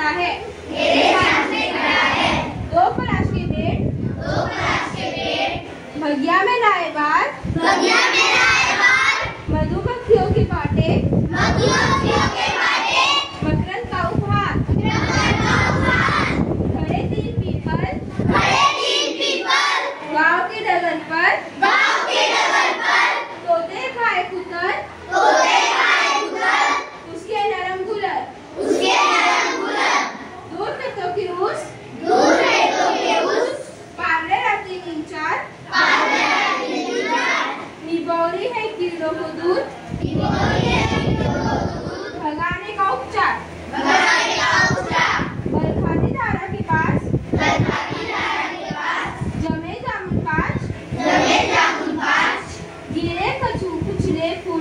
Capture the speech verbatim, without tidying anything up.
खड़ा है। मेरे सामने खड़ा है। दो पलाश के पेड़, दो पलाश के पेड़, बगिया में लाए बार, बगिया में लाए बार, मधुमक्खियों के बाटे, मधुमक्खियों के बाटे, मकरंद का उपहार, मकरंद का उपहार, खड़े तीन पीपल, खड़े तीन पीपल, गांव के डगर पर, गांव के डगर पर, तोते खाए कुतर, तोते खाए कुतर, उसके नरम गुलर, उसके नरम गुलर, दूर खेतों की रूस, दूर खेतों के उस, पारले राती नीचार, पारले राती नीचार, निबौरी है कीड़ों को दूर, निबौरी है कीड़ों को दूर, भगाने का उपचार, भगाने का उपचार, बरखाती धारा के पास, बरखाती धारा के पास, जमे जामुन पाँच, जमे जामुन पाँच, गिरे कछू कुचले फूल,